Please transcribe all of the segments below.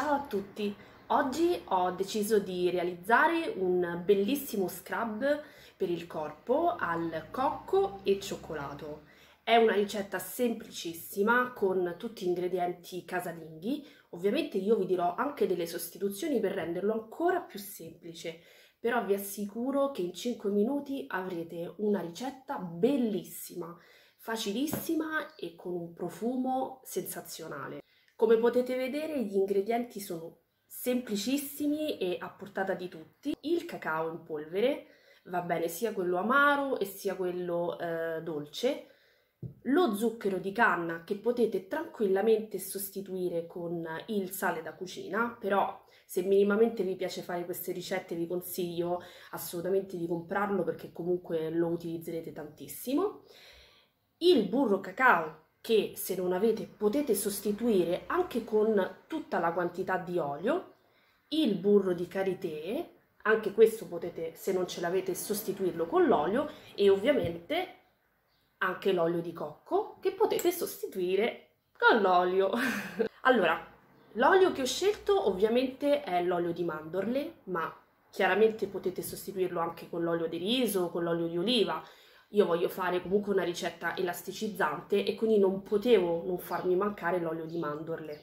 Ciao a tutti! Oggi ho deciso di realizzare un bellissimo scrub per il corpo al cocco e cioccolato. È una ricetta semplicissima con tutti ingredienti casalinghi. Ovviamente io vi dirò anche delle sostituzioni per renderlo ancora più semplice, però vi assicuro che in 5 minuti avrete una ricetta bellissima, facilissima e con un profumo sensazionale. Come potete vedere, gli ingredienti sono semplicissimi e a portata di tutti. Il cacao in polvere, va bene sia quello amaro e sia quello dolce. Lo zucchero di canna che potete tranquillamente sostituire con il sale da cucina, però se minimamente vi piace fare queste ricette vi consiglio assolutamente di comprarlo perché comunque lo utilizzerete tantissimo. Il burro cacao, che se non avete potete sostituire anche con tutta la quantità di olio, il burro di karité, anche questo potete, se non ce l'avete, sostituirlo con l'olio, e ovviamente anche l'olio di cocco che potete sostituire con l'olio. Allora, l'olio che ho scelto ovviamente è l'olio di mandorle, ma chiaramente potete sostituirlo anche con l'olio di riso, con l'olio di oliva. Io voglio fare comunque una ricetta elasticizzante e quindi non potevo non farmi mancare l'olio di mandorle.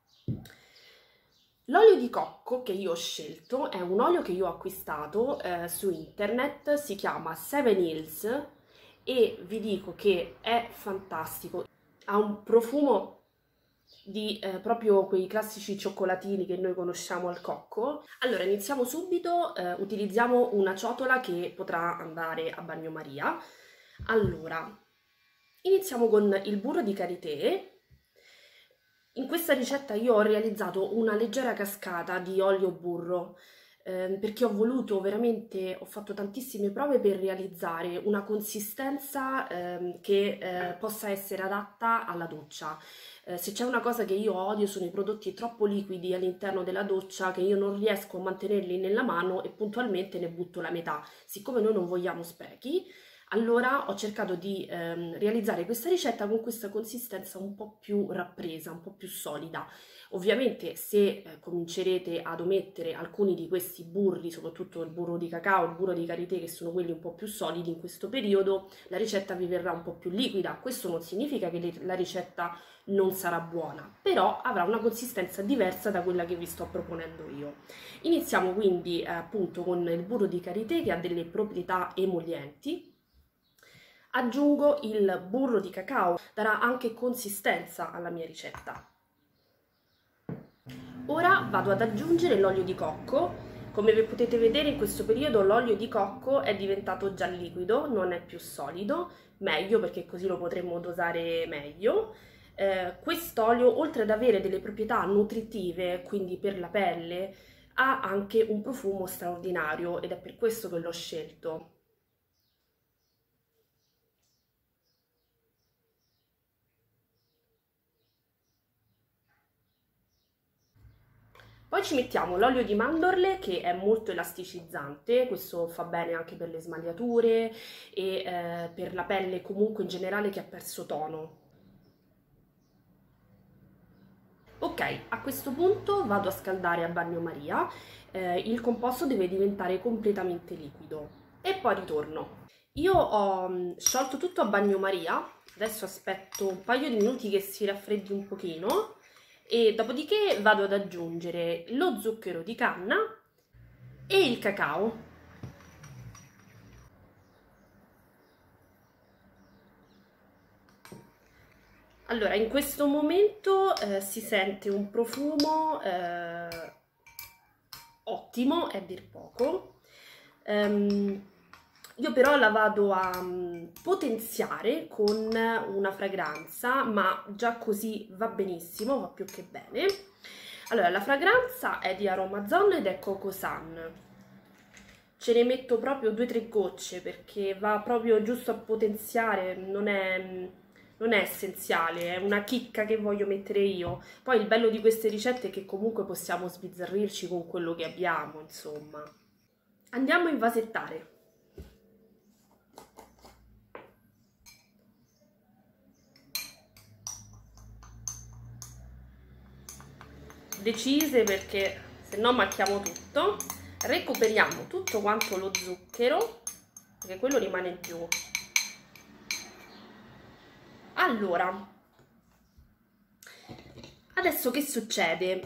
L'olio di cocco che io ho scelto è un olio che io ho acquistato su internet, si chiama Seven Hills e vi dico che è fantastico, ha un profumo di proprio quei classici cioccolatini che noi conosciamo al cocco. Allora iniziamo subito, utilizziamo una ciotola che potrà andare a bagnomaria. Allora, iniziamo con il burro di karité. In questa ricetta io ho realizzato una leggera cascata di olio burro perché ho voluto veramente, ho fatto tantissime prove per realizzare una consistenza che possa essere adatta alla doccia. Se c'è una cosa che io odio sono i prodotti troppo liquidi all'interno della doccia, che io non riesco a mantenerli nella mano e puntualmente ne butto la metà. Siccome noi non vogliamo sprechi, allora ho cercato di realizzare questa ricetta con questa consistenza un po' più rappresa, un po' più solida. Ovviamente se comincerete ad omettere alcuni di questi burri, soprattutto il burro di cacao, il burro di karité, che sono quelli un po' più solidi in questo periodo, la ricetta vi verrà un po' più liquida. Questo non significa che la ricetta non sarà buona, però avrà una consistenza diversa da quella che vi sto proponendo io. Iniziamo quindi appunto con il burro di karité che ha delle proprietà emollienti. Aggiungo il burro di cacao, darà anche consistenza alla mia ricetta. Ora vado ad aggiungere l'olio di cocco. Come potete vedere in questo periodo l'olio di cocco è diventato già liquido, non è più solido, meglio perché così lo potremo dosare meglio. Quest'olio, oltre ad avere delle proprietà nutritive, quindi per la pelle, ha anche un profumo straordinario ed è per questo che l'ho scelto. Poi ci mettiamo l'olio di mandorle che è molto elasticizzante, questo fa bene anche per le smagliature e per la pelle comunque in generale che ha perso tono. Ok, a questo punto vado a scaldare a bagnomaria, il composto deve diventare completamente liquido e poi ritorno. Io ho sciolto tutto a bagnomaria, adesso aspetto un paio di minuti che si raffreddi un pochino e dopodiché vado ad aggiungere lo zucchero di canna e il cacao. Allora, in questo momento si sente un profumo ottimo, è a dir poco. Io però la vado a potenziare con una fragranza, ma già così va benissimo, va più che bene. Allora, la fragranza è di Aromazone ed è Coco Sun. Ce ne metto proprio 2-3 gocce perché va proprio giusto a potenziare, non è essenziale, è una chicca che voglio mettere io. Poi il bello di queste ricette è che comunque possiamo sbizzarrirci con quello che abbiamo, insomma. Andiamo a invasettare. decise perché se no macchiamo tutto. Recuperiamo tutto quanto lo zucchero, perché quello rimane in più. Allora, adesso che succede?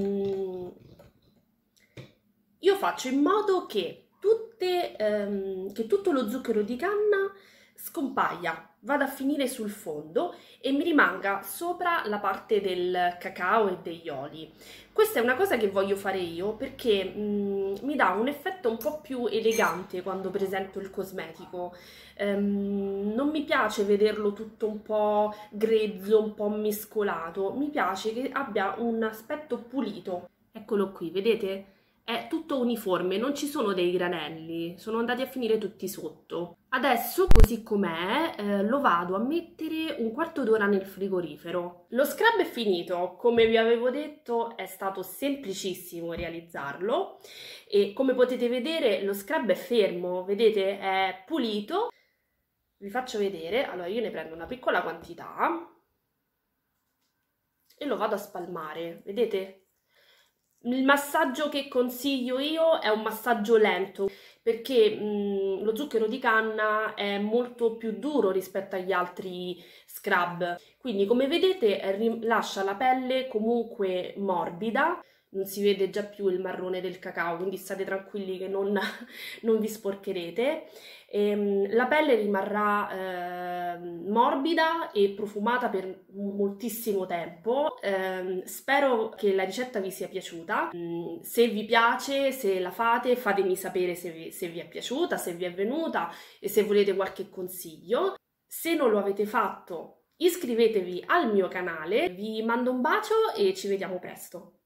Io faccio in modo che tutto lo zucchero di canna scompaia, vada a finire sul fondo e mi rimanga sopra la parte del cacao e degli oli. Questa è una cosa che voglio fare io perché mi dà un effetto un po' più elegante quando presento il cosmetico. Non mi piace vederlo tutto un po' grezzo, un po' mescolato, mi piace che abbia un aspetto pulito. Eccolo qui, vedete? È tutto uniforme, non ci sono dei granelli, sono andati a finire tutti sotto. Adesso, così com'è, lo vado a mettere un quarto d'ora nel frigorifero. Lo scrub è finito, come vi avevo detto è stato semplicissimo realizzarlo e come potete vedere lo scrub è fermo, vedete è pulito. Vi faccio vedere, allora io ne prendo una piccola quantità e lo vado a spalmare, vedete? Il massaggio che consiglio io è un massaggio lento perché lo zucchero di canna è molto più duro rispetto agli altri scrub, quindi come vedete lascia la pelle comunque morbida, non si vede già più il marrone del cacao, quindi state tranquilli che non vi sporcherete. La pelle rimarrà morbida e profumata per moltissimo tempo. Spero che la ricetta vi sia piaciuta. Se vi piace, se la fate, fatemi sapere se vi è piaciuta, se vi è venuta e se volete qualche consiglio. Se non lo avete fatto, iscrivetevi al mio canale. Vi mando un bacio e ci vediamo presto.